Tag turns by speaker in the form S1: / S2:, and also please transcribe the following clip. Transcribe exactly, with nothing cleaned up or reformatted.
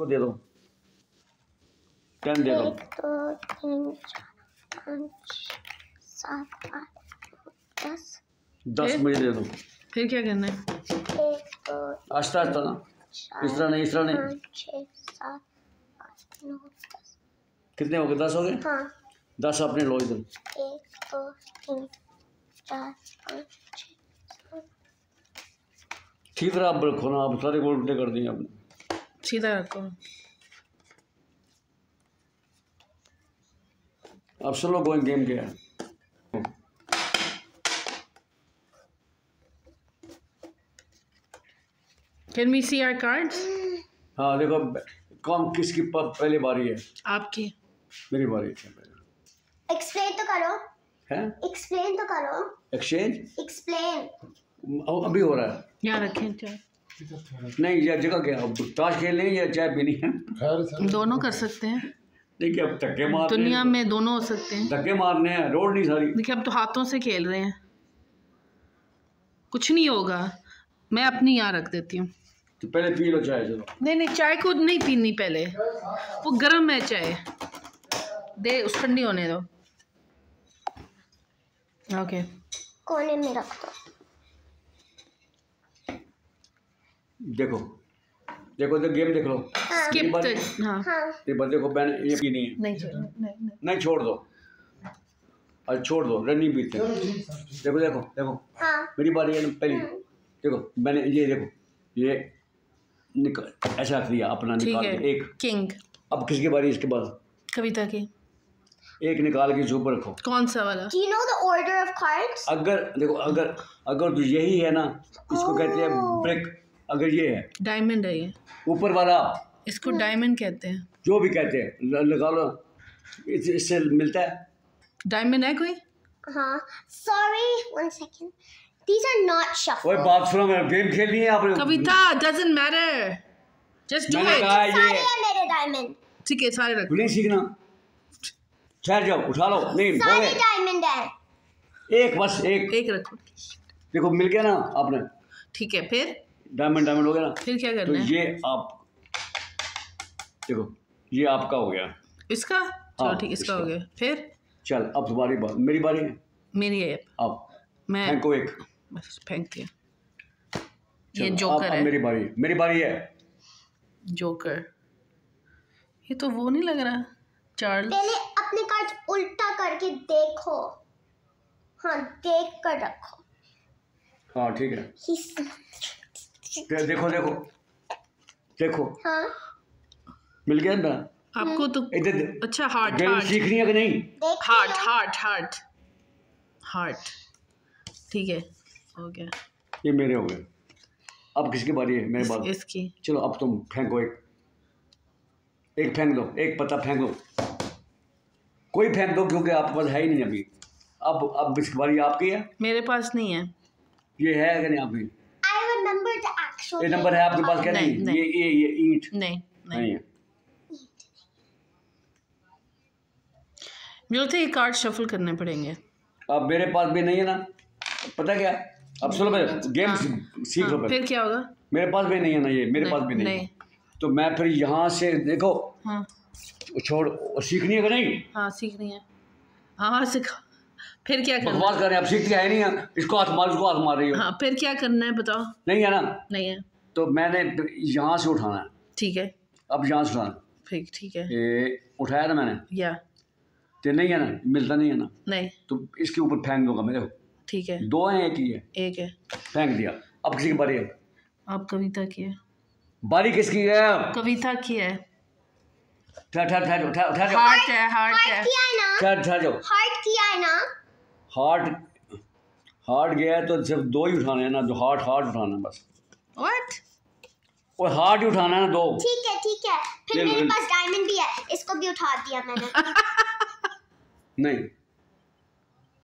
S1: इसको दे दो, टेन दे दो।
S2: एक दो तीन चार पाँच सात आठ दस।
S1: दस मुझे दे दो।
S3: फिर क्या करना है?
S2: एक दो
S1: आस्ता आस्ता ना, इस तरह नहीं, इस तरह नहीं।
S2: पाँच छः सात आठ नौ दस।
S1: कितने हो गए? दस हो गए।
S2: हाँ।
S1: दस अपने लो इधर।
S2: एक दो तीन चार पाँच छः।
S1: ठीक तरह आप रखो ना, आप सारे गोल उल्टे कर दिए आपने।
S3: सीधा रखो।
S1: अब सब लोग गोइंग गेम क्या है?
S3: Can we see our cards?
S1: हाँ देखो, कौन किसकी पहली बारी है?
S3: आपकी।
S1: मेरी बारी है पहले।
S2: एक्सप्लेन तो करो।
S1: हैं?
S2: एक्सप्लेन तो करो।
S1: एक्सचेंज?
S2: एक्सप्लेन।
S1: अभी हो रहा है।
S3: यहाँ रखें चाय।
S1: नहीं, यह जगह क्या, अब ताश खेलनी है या चाय पीनी है?
S3: दोनों कर सकते हैं।
S1: देखिए अब धक्के मारने,
S3: दुनिया में दोनों हो सकते हैं।
S1: धक्के मारने हैं, रोड नहीं सारी।
S3: देखिए अब तो हाथों से खेल रहे हैं, कुछ नहीं होगा। मैं अपनी यहाँ रख देती हूँ।
S1: तो पहले पी लो चाय। चलो।
S3: नहीं नहीं, चाय को नहीं पीनी पहले, वो गर्म है चाय, दे उस ठंडी होने दो। ओके,
S2: कोने में रख दो।
S1: देखो देखो तो गेम देख लो।
S3: स्किप
S1: बार,
S3: हाँ
S2: हाँ।
S1: ये बार देखो, मैंने ये पीनी है।
S3: नहीं छोड़, नहीं नहीं
S1: नहीं छोड़ दो, आज छोड़ दो, रन नहीं पीते। देखो देखो देखो,
S2: हाँ।
S1: मेरी बारी है ना पहली। देखो मैंने ये देखो, ये निकाल ऐसा रख दिया अपना, निकाल के एक
S3: किंग।
S1: अब किसकी बारी? इसके बाद
S3: कविता की।
S1: एक निकाल के ऊपर रखो।
S3: कौन सा वाला?
S2: Do you know the order of cards?
S1: अगर देखो, अगर अगर तो यही है ना, इसको कहते हैं ब्रेक। अगर ये है
S3: डायमंड है, ये
S1: ऊपर वाला,
S3: इसको डायमंड कहते हैं।
S1: जो भी कहते हैं, ल- लगा लो, इस, इससे मिलता है।
S3: डायमंड है कोई?
S2: हाँ। Sorry, one second. These are not shuffled.
S1: ओए बात सुनो, मेरा गेम खेलनी है आपने।
S3: कविता, doesn't matter, just do
S1: मैंने
S3: it।
S1: कहा
S2: सारे
S1: ये
S2: हैं मेरे डायमंड।
S3: ठीक है, सारे रख।
S1: नहीं सीखना, ठहर जाओ, उठा लो। नहीं
S2: सारे
S1: बोले
S2: डायमंड हैं।
S1: एक, बस एक।
S3: एक रखो।
S1: देखो मिल गया ना आपने,
S3: ठीक है, फिर
S1: डायमंड डायमंड हो गया ना।
S3: फिर क्या
S1: तो
S3: करना है?
S1: ये आप देखो, ये आपका हो गया
S3: इसका। चलो
S1: हाँ,
S3: ठीक, इसका
S1: इसका।
S3: हो गया। फिर
S1: चल अब तुम्हारी बारी, मेरी बारी है।
S3: मेरी है
S1: अब
S3: मैं
S1: फेंको एक।
S3: बस फेंक दिया।
S1: चलो,
S3: ये
S1: अब-
S3: जोकर
S1: अब
S3: है।
S1: मेरी बारी है, मेरी बारी है।
S3: जोकर, ये तो वो नहीं लग रहा। चार्ल्स।
S2: पहले अपने कार्ड उल्टा करके देखो। हाँ, देख कर रखो।
S1: हाँ ठीक है।
S2: He's-
S1: दे- देखो देखो देखो,
S2: हाँ।
S1: मिल गया ना।
S3: आपको तो
S1: इधर दे-
S3: अच्छा, हार्ट
S1: गेम
S3: हार्ट
S1: सीखनी है कि नहीं?
S2: देख
S3: हार्ट
S2: लियो।
S3: हार्ट हार्ट हार्ट ठीक है, हो गया।
S1: ये मेरे हो गए। अब किसकी बारी है? मेरे
S3: इस,
S1: बाद।
S3: इसकी।
S1: चलो अब तुम फेंको एक, एक फेंक दो, एक पत्ता फेंक दो, कोई फेंक दो, क्योंकि आपके पास है ही नहीं अभी। अब अब इसकी बारी आपकी है।
S3: मेरे पास नहीं है।
S1: ये है कि नहीं आपकी?
S2: I remember the actual
S1: ये नंबर है आपके पास क्या?
S3: नहीं,
S1: नहीं,
S3: नहीं।
S1: ये ये ये ईंट
S3: नहीं
S1: नहीं
S3: नहीं,
S1: है।
S3: मुझे लगता है ये कार्ड शफल करने पड़ेंगे।
S1: अब मेरे पास भी नहीं है ना, पता क्या, अब सुनो मैं गेम
S3: हाँ,
S1: सीख लो
S3: हाँ,
S1: पहले।
S3: फिर क्या होगा?
S1: मेरे पास भी नहीं है ना, ये मेरे
S3: नहीं,
S1: पास भी नहीं,
S3: नहीं।
S1: है। तो मैं फिर यहाँ से देखो,
S3: हाँ
S1: छोड़, सीखनी है कि नहीं?
S3: हाँ, सीख रही है। हाँ हाँ, सिखा। फिर क्या करना
S1: बकवास
S3: है?
S1: कर रहे हैं, अब सीखती है नहीं है। इसको हाथ मार, इसको हाथ मार रही हो।
S3: हाँ, फिर क्या करना है बताओ?
S1: नहीं है ना,
S3: नहीं है।
S1: तो मैंने यहाँ से उठाना है।
S3: ठीक है,
S1: अब यहाँ से उठाना,
S3: फिर ठीक है।
S1: ये उठाया ना मैंने,
S3: या
S1: तो नहीं है ना, मिलता नहीं है ना,
S3: नहीं,
S1: तो इसके ऊपर फेंक दूंगा मैं। देखो
S3: ठीक है।
S1: दो हैं, एक ही है,
S3: एक है।
S1: फेंक दिया। अब किसी की बारी है?
S3: आप कविता की है।
S1: बारी किसकी है?
S3: कविता की है।
S1: ठहर ठहर ठहर ठहर ठहर जाओ,
S3: हार्ट है, हार्ट
S2: हार्ट
S3: है।
S2: किया है ना?
S1: ठहर ठहर जाओ।
S2: हार्ट किया है ना?
S1: हार्ट हार्ट गया है तो सिर्फ दो ही उठाने हैं ना, जो हार्ट हार्ट उठाना है बस।
S3: व्हाट?
S1: और हार्ट ही उठाना है ना, दो।
S2: ठीक है ठीक है। फिर
S1: ले लो,
S2: मेरे
S1: ले लो।
S2: पास डायमंड भी है, इसको भी उठा दिया मैंने।
S1: नहीं